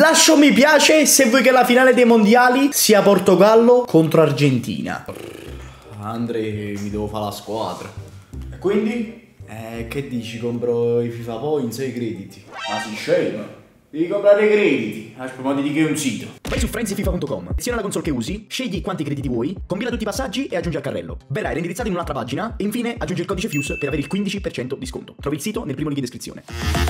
lascia un mi piace se vuoi che la finale dei mondiali sia Portogallo contro Argentina. Andre, mi devo fare la squadra. E quindi? Che dici? Compro i FIFA Points e i crediti. Ma si scema? Devi comprare i crediti. Aspetta, ma di che è un sito. Vai su frenzyfifa.com, seleziona la console che usi, scegli quanti crediti vuoi, combina tutti i passaggi e aggiungi al carrello. Verrai reindirizzato in un'altra pagina e infine aggiungi il codice FUSE per avere il 15% di sconto. Trovi il sito nel primo link in descrizione.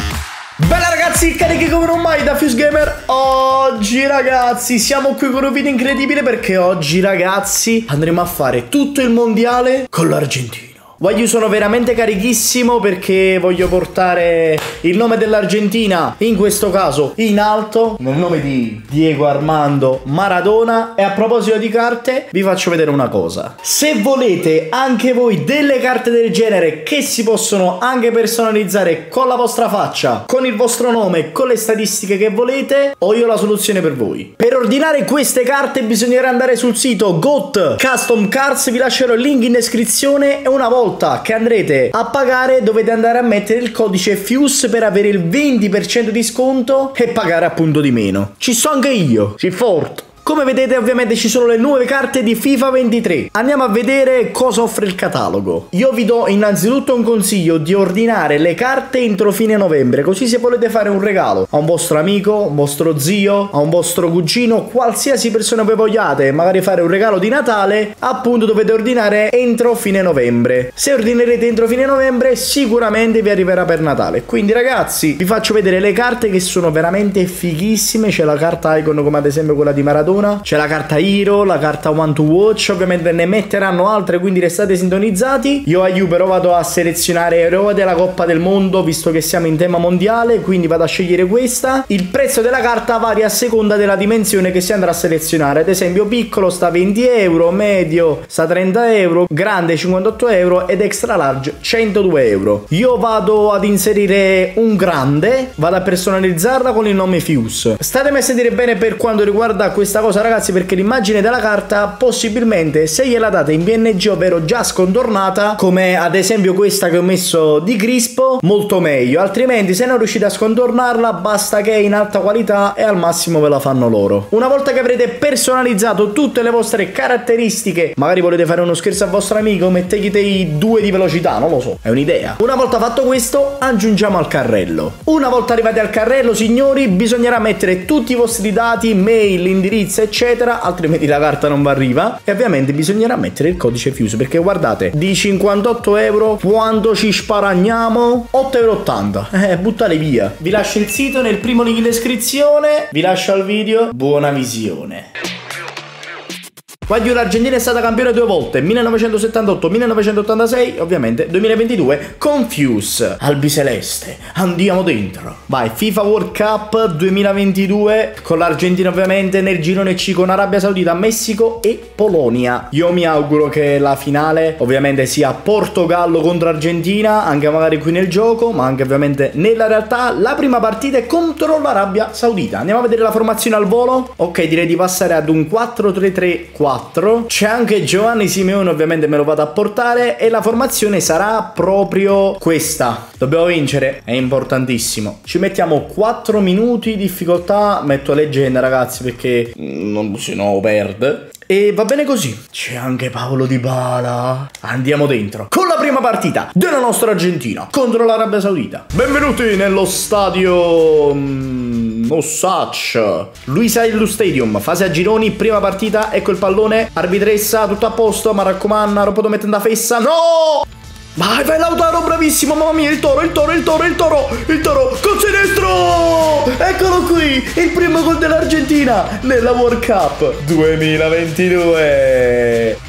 Bella ragazzi, carichi come non mai da Fuse Gamer. Oggi ragazzi siamo qui con un video incredibile perché oggi ragazzi andremo a fare tutto il mondiale con l'Argentina. Io sono veramente carichissimo perché voglio portare il nome dell'Argentina, in questo caso in alto, nel nome di Diego Armando Maradona. E a proposito di carte, vi faccio vedere una cosa. Se volete anche voi delle carte del genere che si possono anche personalizzare con la vostra faccia, con il vostro nome, con le statistiche che volete, ho io la soluzione per voi. Per ordinare queste carte bisognerà andare sul sito GOAT Custom Cards, vi lascerò il link in descrizione e una volta che andrete a pagare dovete andare a mettere il codice FUSE per avere il 20% di sconto e pagare appunto di meno. Ci sto anche io, si forte. Come vedete ovviamente ci sono le nuove carte di FIFA 23. Andiamo a vedere cosa offre il catalogo. Io vi do innanzitutto un consiglio di ordinare le carte entro fine novembre, così se volete fare un regalo a un vostro amico, un vostro zio, a un vostro cugino, qualsiasi persona voi vogliate, magari fare un regalo di Natale, appunto dovete ordinare entro fine novembre. Se ordinerete entro fine novembre sicuramente vi arriverà per Natale. Quindi ragazzi vi faccio vedere le carte che sono veramente fighissime. C'è la carta icon come ad esempio quella di Maradona, c'è la carta Hero, la carta One to Watch, ovviamente ne metteranno altre, quindi restate sintonizzati. Io però vado a selezionare eroe della Coppa del Mondo, visto che siamo in tema mondiale, quindi vado a scegliere questa. Il prezzo della carta varia a seconda della dimensione che si andrà a selezionare, ad esempio piccolo sta 20 euro, medio sta 30 euro, grande 58 euro ed extra large 102 euro. Io vado ad inserire un grande, vado a personalizzarla con il nome FUSE. Statemi a sentire bene per quanto riguarda questa cosa ragazzi, perché l'immagine della carta possibilmente se gliela date in PNG, ovvero già scontornata, come ad esempio questa che ho messo di Crispo, molto meglio. Altrimenti se non riuscite a scontornarla basta che è in alta qualità e al massimo ve la fanno loro. Una volta che avrete personalizzato tutte le vostre caratteristiche, magari volete fare uno scherzo al vostro amico, mettegli i 2 di velocità, non lo so, è un'idea. Una volta fatto questo aggiungiamo al carrello. Una volta arrivati al carrello signori bisognerà mettere tutti i vostri dati, mail, indirizzo eccetera, altrimenti la carta non vi arriva. E ovviamente bisognerà mettere il codice FUSE, perché guardate, di 58 euro quando ci sparagniamo 8,80 euro, buttale via. Vi lascio il sito nel primo link in descrizione, vi lascio al video, buona visione. L'Argentina è stata campione 2 volte, 1978, 1986, ovviamente 2022 con FUSE. Albiceleste, andiamo dentro. Vai, FIFA World Cup 2022 con l'Argentina ovviamente nel girone C con Arabia Saudita, Messico e Polonia. Io mi auguro che la finale ovviamente sia Portogallo contro Argentina, anche magari qui nel gioco, ma anche ovviamente nella realtà. La prima partita è contro l'Arabia Saudita. Andiamo a vedere la formazione al volo. Ok, direi di passare ad un 4-3-3-4. C'è anche Giovanni Simeone, ovviamente me lo vado a portare, e la formazione sarà proprio questa. Dobbiamo vincere, è importantissimo. Ci mettiamo 4 minuti di difficoltà, metto leggenda ragazzi perché se no perde. E va bene così. C'è anche Paolo Dybala. Andiamo dentro con la prima partita della nostra Argentina contro l'Arabia Saudita. Benvenuti nello stadio Ossac, Luisa Illu Stadium, fase a gironi, prima partita. Ecco il pallone, arbitressa, tutto a posto, ma raccomando, non posso mettere da fessa. No! Vai, vai Lautaro, bravissimo, mamma mia, il toro con sinistro! Eccolo qui, il primo gol dell'Argentina nella World Cup 2022.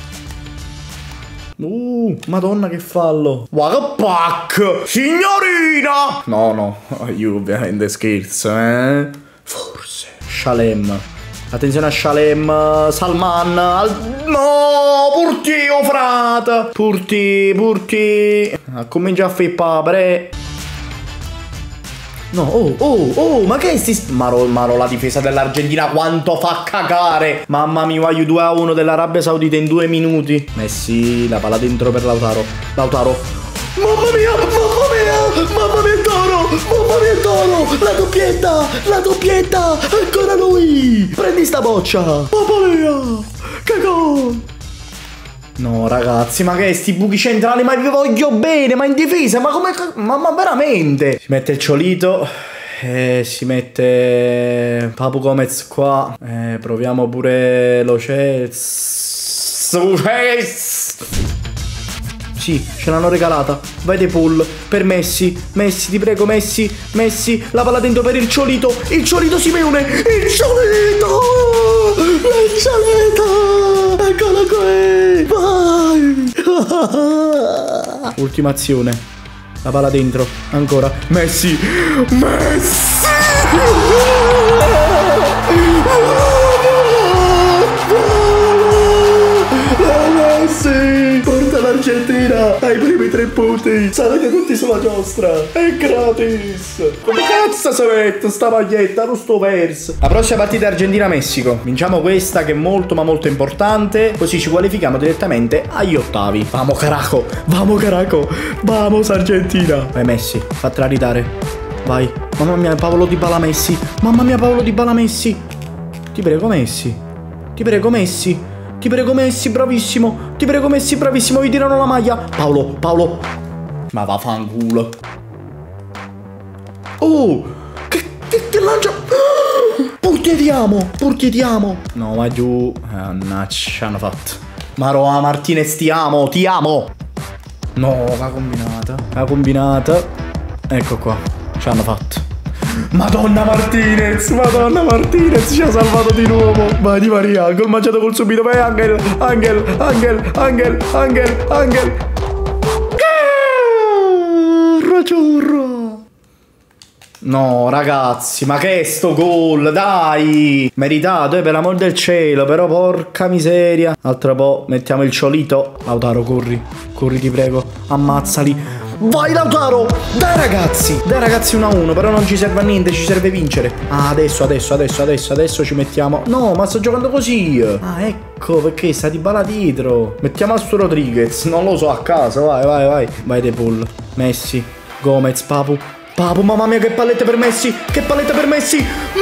Madonna che fallo. What pack, signorina! No, io ovviamente scherzo, forse. Shalem. Attenzione a Shalem, Salman, no, Purti, frate. Purti. Comincia a fare papere. No, ma che è Maro, la difesa dell'Argentina quanto fa cagare. Mamma mia, voglio 2-1 dell'Arabia Saudita in 2 minuti. Messi, la palla dentro per Lautaro. Mamma mia, il toro. Mamma mia, il toro! La doppietta! Ancora lui! Prendi sta boccia! Mamma mia! Che gol! No ragazzi, ma che sti buchi centrali? Ma vi voglio bene, ma in difesa, ma come... Ma veramente? Si mette il Ciolito, si mette Papu Gomez qua, proviamo pure lo Sì, ce l'hanno regalata. Vai De Paul per Messi. Messi, ti prego, Messi. Messi, la palla dentro per il Ciolito. Il Ciolito Simeone. Il Ciolito! Il Ciolito! Eccolo qui! Vai! Ultima azione. La palla dentro. Ancora. Messi. Messi! Messi! Porta l'Argentina ai primi 3 punti. Salite tutti sulla giostra. È gratis. Come cazzo si mette sta maglietta? Non sto perso. La prossima partita è Argentina-Messico. Vinciamo questa che è molto ma molto importante. Così ci qualifichiamo direttamente agli ottavi. Vamos caraco. Vamos caraco. Vamos Argentina. Vai Messi. Fatela ridare. Vai. Mamma mia, Paolo Dybala Messi. Mamma mia, Paolo Dybala Messi. Ti prego Messi. Ti prego Messi. Ti prego Messi, bravissimo. Ti prego Messi, bravissimo. Vi tirano la maglia. Paolo, Paolo. Ma vaffanculo. Oh, che lancia. Portiediamo. No, ma giù. Mannaggia, hanno fatto. Maroa Martinez, ti amo. No, la combinata. Ecco qua. Ci hanno fatto. Madonna Martinez ci ha salvato di nuovo. Vai Di Maria, gol mangiato col subito. Vai Angel. Ragiurro. No ragazzi, ma che è sto gol? Dai, meritato per l'amor del cielo. Però porca miseria. Altro po', mettiamo il Ciolito. Lautaro, corri ti prego. Ammazzali. Vai Lautaro! Dai ragazzi 1-1. Però non ci serve a niente, ci serve vincere. Ah, adesso ci mettiamo. No, ma sto giocando così. Ah, ecco perché sta Dybala dietro. Mettiamo a sto Rodriguez. Non lo so, a caso. Vai. Vai De Paul. Messi. Gomez. Papu, mamma mia, che pallette per Messi. Messi!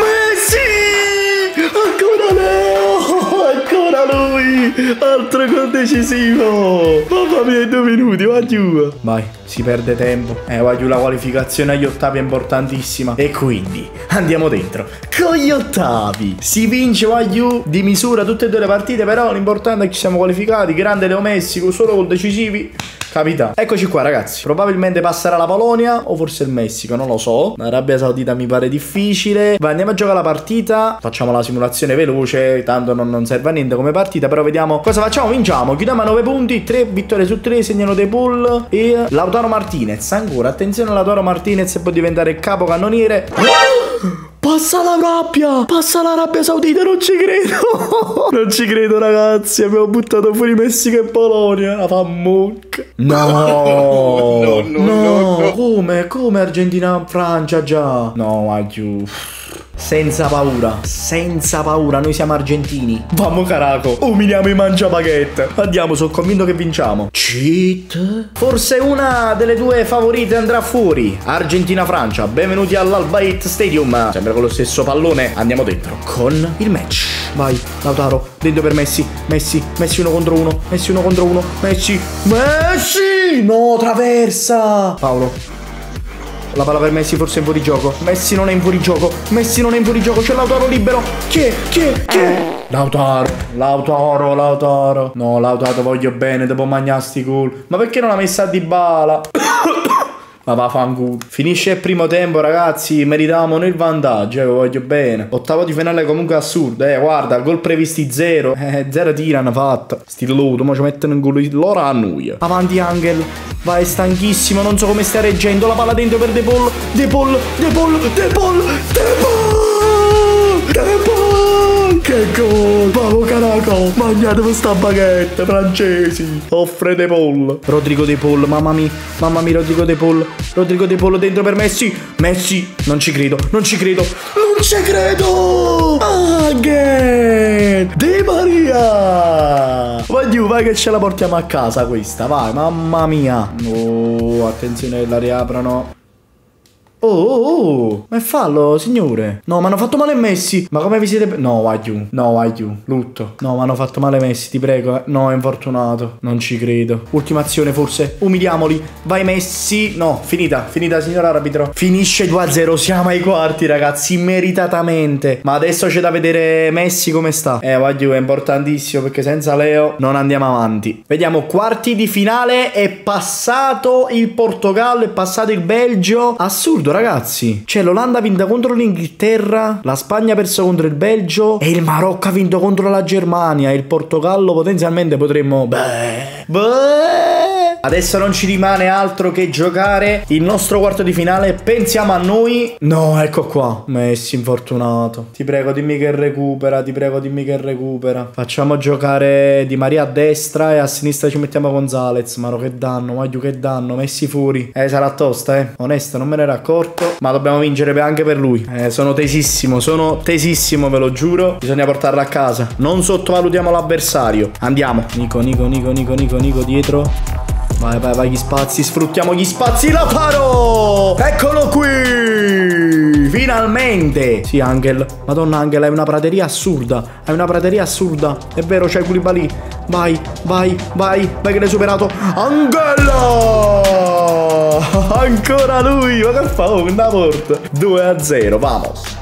Ancora lui! Altro gol decisivo! Mamma mia, 2 minuti, va giù! Vai, si perde tempo. Va giù, la qualificazione agli ottavi è importantissima. E quindi andiamo dentro con gli ottavi. Si vince, va giù, di misura tutte e 2 le partite. Però l'importante è che ci siamo qualificati. Grande Leo Messi, solo gol decisivi. Capita. Eccoci qua ragazzi. Probabilmente passerà la Polonia o forse il Messico, non lo so. L'Arabia Saudita mi pare difficile. Vai, andiamo a giocare la partita. Facciamo la simulazione veloce. Tanto non serve a niente come partita. Però vediamo cosa facciamo. Vinciamo. Chiudiamo a 9 punti. 3 vittorie su 3. Segnano De Paul e Lautaro Martinez. Ancora attenzione, Lautaro Martinez può diventare il capocannoniere. Passa l'Arabia Saudita, non ci credo. Non ci credo ragazzi. Abbiamo buttato fuori Messico e Polonia. La fa mucca. No. Come Argentina Francia già. No, ma giù. Senza paura, noi siamo argentini. Vamo caraco, umiliamo i mangiabaguette. Andiamo, sono convinto che vinciamo. Cheat. Forse una delle 2 favorite andrà fuori. Argentina-Francia, benvenuti all'Al Bayt Stadium. Sempre con lo stesso pallone, andiamo dentro con il match. Vai, Lautaro, dentro per Messi 1 contro 1. Messi. No, traversa. Paolo. La palla per Messi, forse è in fuorigioco. Messi non è in fuorigioco. C'è Lautaro libero. Chi è? Lautaro. No, Lautaro voglio bene. Dopo magnasti gol. Ma perché non ha messa a Dybala? Ma va fanculo. Finisce il primo tempo ragazzi. Meritavamo noi il vantaggio. Voglio bene. Ottavo di finale comunque assurdo. Guarda, gol previsti 0. 0 tiri hanno fatto. Stiloso. Ma ci mettono in gol loro a noi. Avanti Angel. Vai, stanchissimo. Non so come stia reggendo. La palla dentro per De Paul. Che gol! Bravo caraco! Mangiate sta baguette, francesi! Offre De Paul. Rodrigo De Paul, mamma mia, Rodrigo De Paul dentro per Messi! Non ci credo! Again! Di Maria! Vai giù, vai che ce la portiamo a casa questa, vai, mamma mia! Oh, attenzione che la riaprono. Ma è fallo, signore. No, mi hanno fatto male Messi. Ma come vi siete... No, vai giù. No, vai giù. Lutto. No, mi hanno fatto male Messi, ti prego. No, è infortunato. Non ci credo. Ultima azione, forse. Umiliamoli. Vai Messi. No, finita, signor arbitro. Finisce 2-0. Siamo ai quarti, ragazzi. Meritatamente. Ma adesso c'è da vedere Messi come sta. Vai giù, è importantissimo perché senza Leo non andiamo avanti. Vediamo, quarti di finale. È passato il Portogallo, è passato il Belgio. Assurdo, ragazzi. Cioè, l'Olanda ha vinto contro l'Inghilterra, la Spagna ha perso contro il Belgio e il Marocco ha vinto contro la Germania. Il Portogallo potenzialmente potremmo... Adesso non ci rimane altro che giocare il nostro quarto di finale. Pensiamo a noi. No, ecco qua. Messi infortunato. Ti prego, dimmi che recupera. Ti prego, dimmi che recupera. Facciamo giocare Di Maria a destra e a sinistra ci mettiamo Gonzalez. Ma no, che danno, Maggio, che danno. Messi fuori. Sarà tosta, onesto, non me ne ero accorto. Ma dobbiamo vincere anche per lui. Sono tesissimo, ve lo giuro. Bisogna portarla a casa. Non sottovalutiamo l'avversario. Andiamo. Nico dietro. Vai, gli spazi, sfruttiamo gli spazi, Lautaro! Eccolo qui! Finalmente! Sì, Angel. Madonna, Angel, hai una prateria assurda. È vero, c'hai Koulibaly. Vai che l'hai superato. Angel! Ancora lui! Ma che fa? Una porta. 2-0, vamos.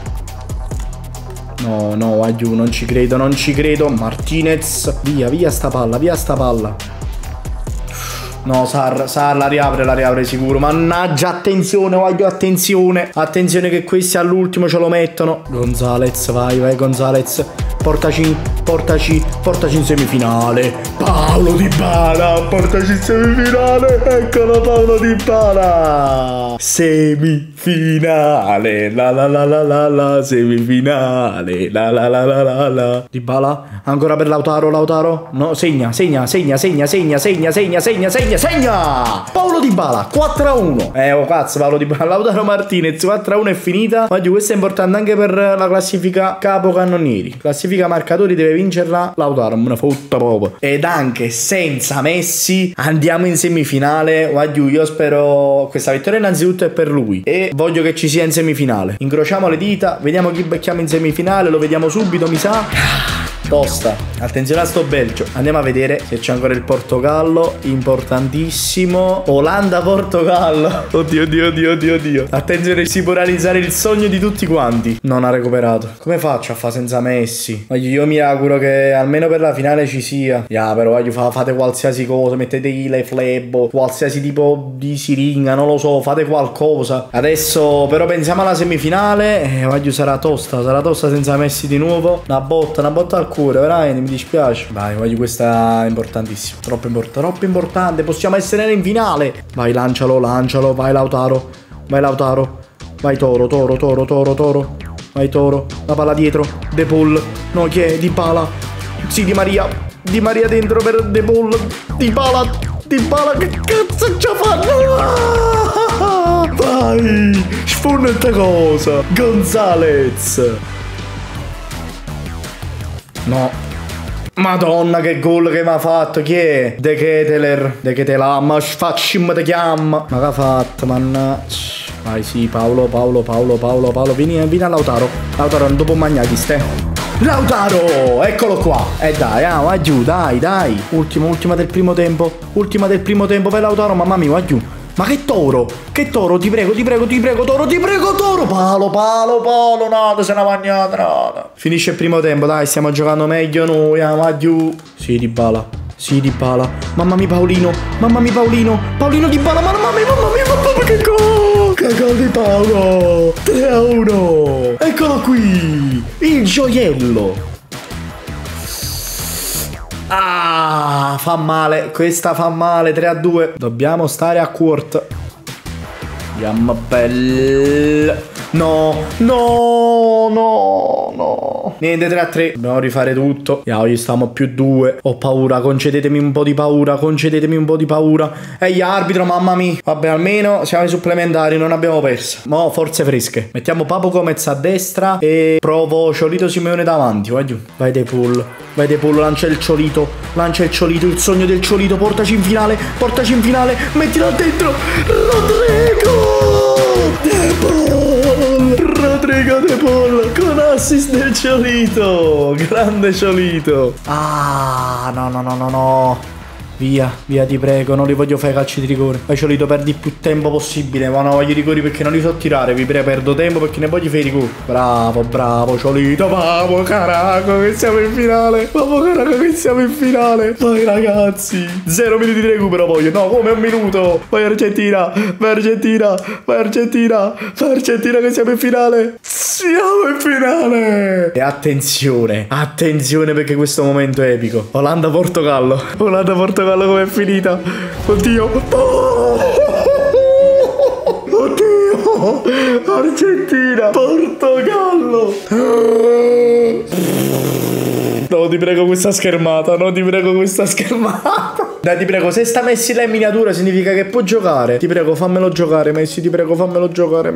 No, vai giù, non ci credo. Martinez. Via sta palla. No, Sar la riapre sicuro. Mannaggia, attenzione, voglio attenzione che questi all'ultimo ce lo mettono. Gonzalez, vai Gonzalez. Portaci in semifinale. Paolo Dybala, portaci in semifinale. Eccolo Paolo Dybala. Semifinale. La semifinale. La. Dybala, ancora per Lautaro. No, segna. Paolo Dybala 4-1. Oh cazzo, Paolo Dybala. Lautaro Martinez 4-1 è finita. Ma questo è importante anche per la classifica capocannonieri. Classifica marcatori deve vincerla Lautaro, me ne fotta proprio. Ed anche senza Messi andiamo in semifinale. Io spero questa vittoria innanzitutto è per lui e voglio che ci sia in semifinale. Incrociamo le dita, vediamo chi becchiamo in semifinale. Lo vediamo subito, mi sa. Tosta. Attenzione a sto Belgio. Andiamo a vedere se c'è ancora il Portogallo. Importantissimo. Olanda-Portogallo. Oddio. Attenzione, si può realizzare il sogno di tutti quanti. Non ha recuperato. Come faccio a fare senza Messi? Io mi auguro che almeno per la finale ci sia. Però fate qualsiasi cosa. Mettete le flebo, qualsiasi tipo di siringa, non lo so, fate qualcosa. Adesso però pensiamo alla semifinale. Sarà tosta senza Messi di nuovo. Una botta al cuore, veramente mi dispiace. Vai, questa è importantissima. Troppo importante. Possiamo essere in finale. Vai, lancialo. Vai, Lautaro. Vai, Toro. Vai, Toro. La palla dietro. De Paul. No, chi è? Dybala. Sì, Di Maria dentro per De Paul. Dybala, che cazzo ci fa? Vai, sfonda sta cosa. Gonzalez. No. Madonna, che gol che mi ha fatto. Chi è? De Keteler. Ma facciamo te chiama. Ma che ha fatto, mannaggia. Vai, sì, Paolo. Vieni a Lautaro. Lautaro non dopo mangiare ste. Lautaro, eccolo qua. Dai, va giù, dai. Ultima del primo tempo per Lautaro. Mamma mia, va giù. Ma che toro, ti prego, Toro. Palo, no, se ne magnata, no. Finisce il primo tempo, dai, stiamo giocando meglio noi, va giù. Sì, Dybala. Mamma mia, Paolino. Paolino Dybala, mamma mia, che gol. Che gol di Paolo. 3-1. Eccolo qui, il gioiello. Fa male. Questa fa male. 3-2. Dobbiamo stare a court. Andiamo bel. No. Niente, 3-3. Dobbiamo rifare tutto. Io stiamo più 2. Ho paura. Concedetemi un po' di paura. Arbitro, mamma mia. Vabbè, almeno siamo ai supplementari. Non abbiamo perso. Mo' forze fresche. Mettiamo Papu Gomez a destra e provo Ciolito Simeone davanti. Vai giù. Vai De Paul, lancia il Ciolito. Il sogno del Ciolito. Portaci in finale. Mettilo dentro. Rodrigo. De Paul! Rodrigo De Paul con assist del Ciolito. Grande Ciolito. Ah, no. Via, ti prego, non li voglio fare calci di rigore. Poi Ciolito, perdi il più tempo possibile. Ma no, voglio i rigori perché non li so tirare. Vi prego, perdo tempo perché ne voglio fare i rigori. Bravo, Ciolito. Vamo, caraco, che siamo in finale. Vai, ragazzi. 0 minuti di recupero voglio. No, come 1 minuto. Vai Argentina che siamo in finale. E attenzione perché questo momento è epico. Olanda-Portogallo com'è finita. Oddio. Argentina, Portogallo. No, ti prego questa schermata. Dai, ti prego, se sta Messi là in miniatura significa che può giocare. Ti prego, fammelo giocare, Messi. Ti scongiuro,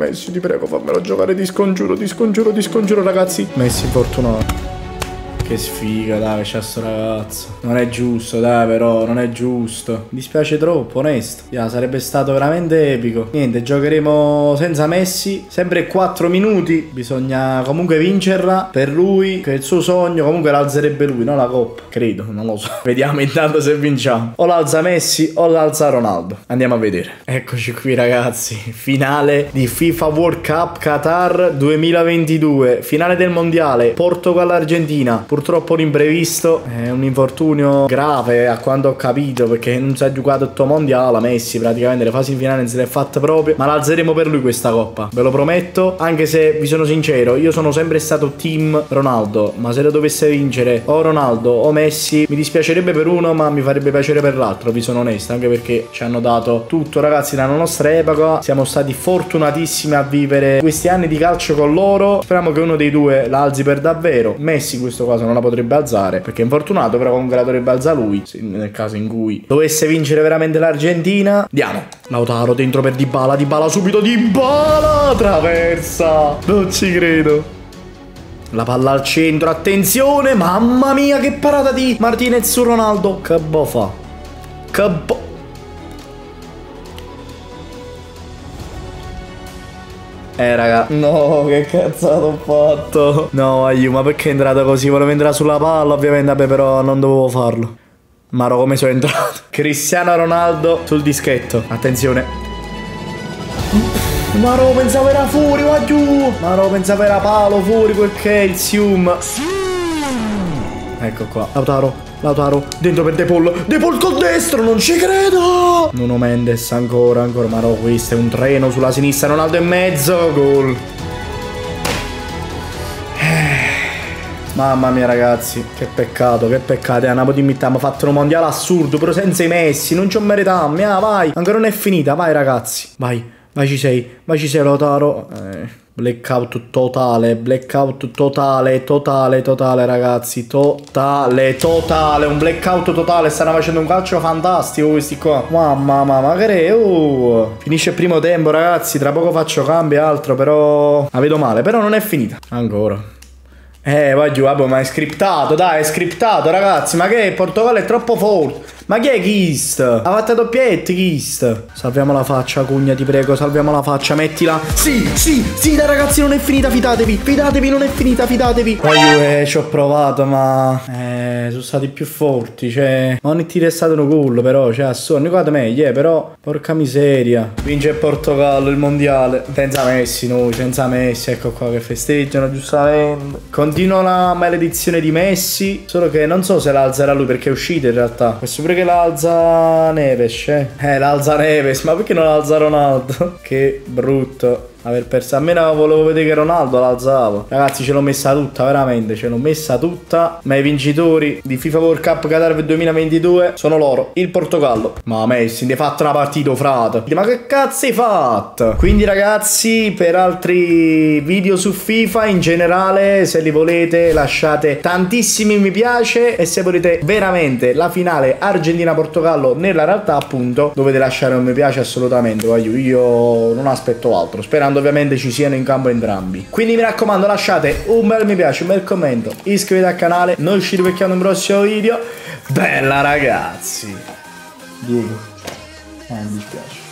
ragazzi. Messi fortunato. Che sfiga, dai, c'è sto ragazzo. Non è giusto, dai, però, non è giusto. Mi dispiace troppo, onesto. Sarebbe stato veramente epico. Niente, giocheremo senza Messi. Sempre 4 minuti. Bisogna comunque vincerla per lui, che è il suo sogno. Comunque l'alzerebbe lui, no? La coppa. Credo, non lo so. Vediamo intanto se vinciamo. O l'alza Messi o l'alza Ronaldo. Andiamo a vedere. Eccoci qui, ragazzi. Finale di FIFA World Cup Qatar 2022. Finale del mondiale. Portogallo-Argentina. Purtroppo un imprevisto, è un infortunio grave a quanto ho capito, perché non si è giocato tutto mondiale. Messi praticamente le fasi in finale non se l'è fatta proprio, ma l'alzeremo per lui questa coppa, ve lo prometto. Anche se vi sono sincero, io sono sempre stato team Ronaldo, ma se lo dovesse vincere o Ronaldo o Messi mi dispiacerebbe per uno ma mi farebbe piacere per l'altro, vi sono onesto, anche perché ci hanno dato tutto, ragazzi, nella nostra epoca. Siamo stati fortunatissimi a vivere questi anni di calcio con loro. Speriamo che uno dei due la alzi per davvero. Messi questo caso non la potrebbe alzare perché è infortunato, però comunque la dovrebbe alzare lui nel caso in cui dovesse vincere veramente l'Argentina. Andiamo. Lautaro dentro per Dybala subito. Dybala traversa, non ci credo. La palla al centro, attenzione, mamma mia che parata di Martinez su Ronaldo. Che bofa. Raga, no, che cazzato ho fatto? No, aiuto, ma perché è entrato così? Volevo entrare sulla palla, ovviamente, vabbè, però non dovevo farlo. Maro, come sono entrato? Cristiano Ronaldo sul dischetto. Attenzione. Maro, pensavo era fuori, va giù. Maro, pensavo era palo, fuori, quel che è il Sium. Ecco qua, Lautaro, dentro per De Paul col destro, non ci credo. Nuno Mendes, ancora, ma no, questo è un treno sulla sinistra, Ronaldo in mezzo, gol. Mamma mia, ragazzi, che peccato, Napoli abbiamo fatto un mondiale assurdo, però senza i Messi, non ci ho meritato, vai, ancora non è finita, vai ragazzi, vai ci sei, Lautaro. Blackout totale, ragazzi, totale, un blackout totale, stanno facendo un calcio fantastico questi qua, mamma, che finisce il primo tempo, ragazzi, tra poco faccio cambi e altro, però la vedo male, però non è finita, ancora. Vai giù, vabbè, ma è scriptato, dai, è scriptato, ragazzi, ma che è? Portogallo è troppo forte. Ma chi è Kist? Ha fatto doppietta Kist. Salviamo la faccia, Cugna, ti prego, salviamo la faccia, mettila. Sì, dai ragazzi, non è finita, fidatevi, non è finita, fidatevi. Poi ci ho provato, ma sono stati più forti, cioè non ti è stato un gol, però, cioè, assurdo, guarda meglio, però, porca miseria. Vince il Portogallo il mondiale. Senza Messi, ecco qua che festeggiano, giustamente. Continua la maledizione di Messi, solo che non so se la alzerà lui perché è uscito in realtà. Questo pure che l'alza Neves, l'alza Neves, ma perché non l'alza Ronaldo? Che brutto aver perso. Almeno volevo vedere che Ronaldo l'alzava. Ragazzi, ce l'ho messa tutta, veramente, ma i vincitori di FIFA World Cup Qatar 2022 sono loro, il Portogallo. Ma Messi, ne hai fatto una partita, frate. Ma che cazzo hai fatto? Quindi ragazzi, per altri video su FIFA in generale, se li volete, lasciate tantissimi mi piace, e se volete veramente la finale Argentina-Portogallo nella realtà, appunto, dovete lasciare un mi piace assolutamente. Io non aspetto altro, sperando ovviamente ci siano in campo entrambi. Quindi mi raccomando, lasciate un bel mi piace, un bel commento, iscrivetevi al canale, noi ci rivediamo in un prossimo video. Bella ragazzi. Diego, mi dispiace.